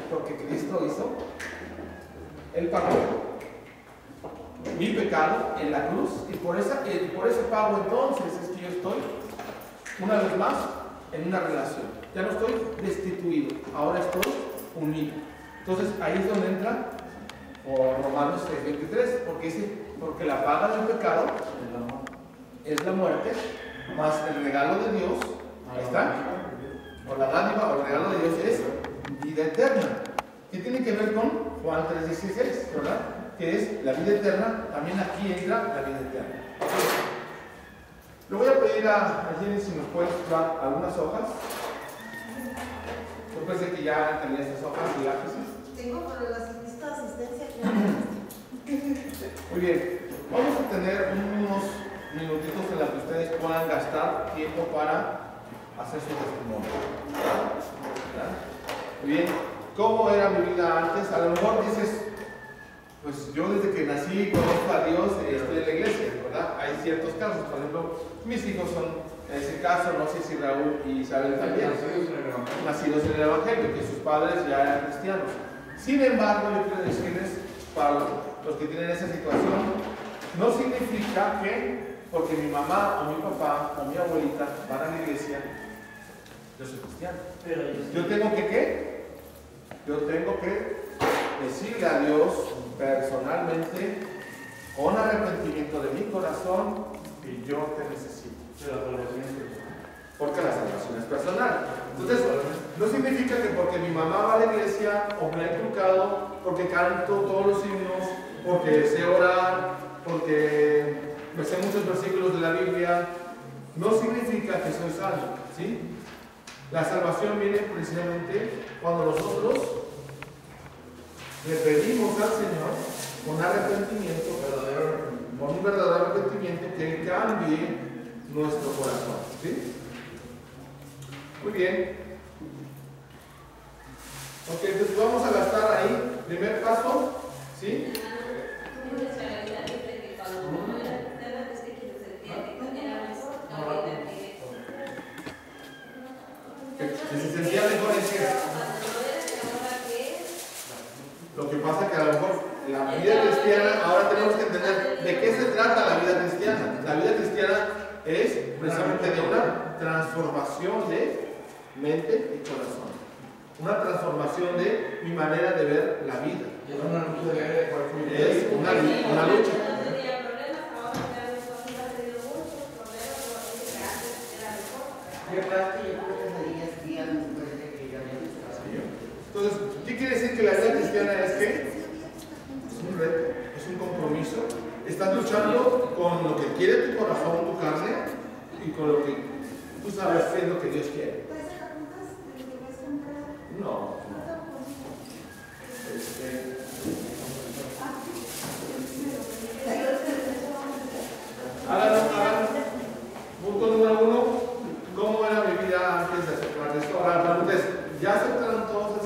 porque Cristo hizo, Él pagó mi pecado en la cruz, y por ese pago entonces es que yo estoy, una vez más, en una relación. Ya no estoy destituido, ahora estoy unido. Entonces ahí es donde entra Romanos 6:23, porque dice, porque la paga del pecado es la muerte, más el regalo de Dios, ahí está, o la dádiva o el regalo de Dios es vida eterna. ¿Qué tiene que ver con Juan 3:16, verdad? Que es la vida eterna. También aquí entra la vida eterna. Le voy a pedir a Jenny si nos puede dar algunas hojas. Yo pensé que ya tenía esas hojas y lápices. Tengo, pero las necesito asistencia. Muy bien, vamos a tener unos minutitos en los que ustedes puedan gastar tiempo para hacer su testimonio. ¿Verdad? Muy bien, ¿cómo era mi vida antes? A lo mejor dices, pues yo desde que nací conozco a Dios, estoy en la iglesia, ¿verdad? Hay ciertos casos, por ejemplo, mis hijos son, en ese caso, no sé si Raúl y Isabel también, nacidos en el Evangelio, que sus padres ya eran cristianos. Sin embargo, yo quiero decirles, para los que tienen esa situación, no significa que porque mi mamá o mi papá o mi abuelita van a la iglesia, yo soy cristiano. Yo tengo que, ¿qué? Yo tengo que decirle a Dios personalmente, con arrepentimiento de mi corazón, que yo te necesito. Porque la salvación es personal. Entonces, no significa que porque mi mamá va a la iglesia o me ha inculcado, porque canto todos los himnos, porque sé orar, porque me sé muchos versículos de la Biblia, no significa que soy salvo, ¿sí? La salvación viene precisamente cuando nosotros le pedimos al Señor con arrepentimiento, con un verdadero arrepentimiento que cambie nuestro corazón, ¿sí? Muy bien. Ok, entonces vamos a gastar ahí, primer paso, ¿sí? Que se sentía mejor en qué. Lo que pasa es que a lo mejor la vida cristiana, ahora tenemos que entender de qué se trata la vida cristiana. La vida cristiana es precisamente de una transformación de mente y corazón. Una transformación de mi manera de ver la vida. Es una lucha. Entonces, ¿qué quiere decir que la vida cristiana es qué? Es un reto, es un compromiso. Estás luchando con lo que quiere tu corazón, tu carne, y con lo que tú sabes qué es lo que Dios quiere. No. Hagan. Punto número 1. ¿Cómo era mi vida antes de aceptar esto? Ahora la pregunta es, ¿ya aceptaron todos